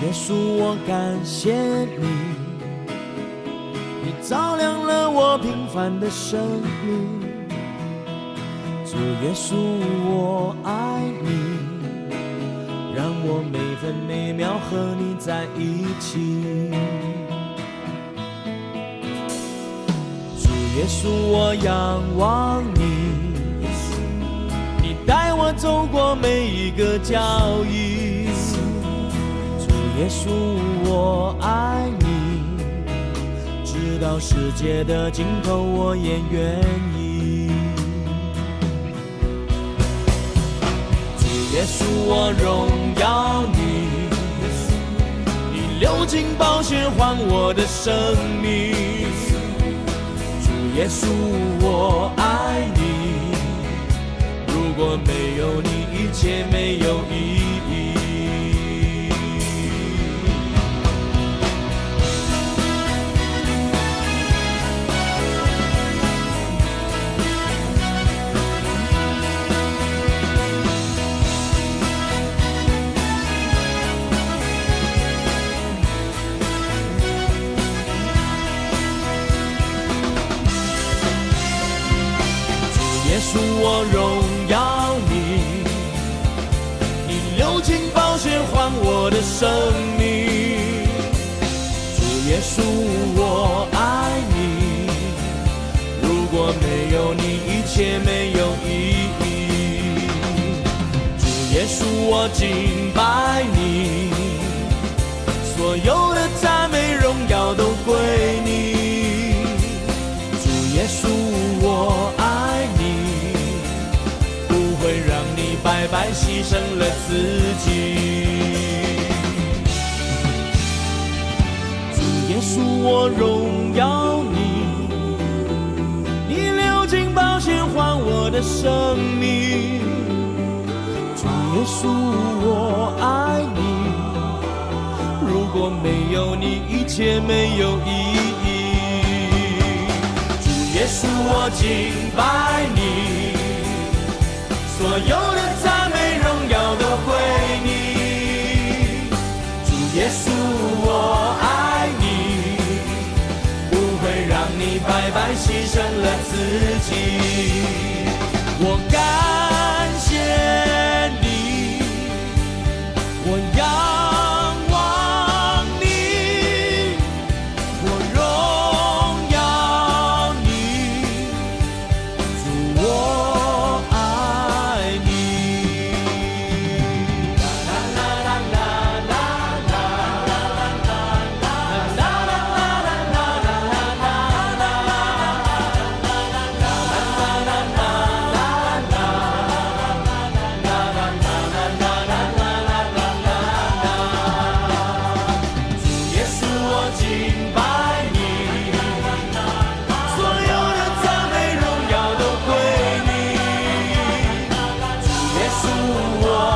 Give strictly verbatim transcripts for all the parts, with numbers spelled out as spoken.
耶稣，我感谢你，你照亮了我平凡的生命。主耶稣，我爱你，让我每分每秒和你在一起。主耶稣，我仰望你，你带我走过每一个脚印。耶稣，我爱你，直到世界的尽头，我也愿意。主耶稣，我荣耀你，你流尽宝血换我的生命。主耶稣，我爱你，如果没有你，一切没有意义。耶稣，我荣耀你，你流尽宝血换我的生命。主耶稣，我爱你，如果没有你，一切没有意义。主耶稣，我敬拜你，所有的赞美荣耀都归你。主耶稣，我爱你，会让你白白牺牲了自己。主耶稣，我荣耀你，你流尽宝血换我的生命。主耶稣，我爱你，如果没有你，一切没有意义。主耶稣，我敬拜你，所有的赞美荣耀都归你。主耶稣，我爱你，不会让你白白牺牲了自己。我感谢你，我仰望你，我荣耀你。主，我爱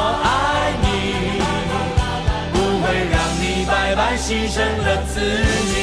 牺牲了自己。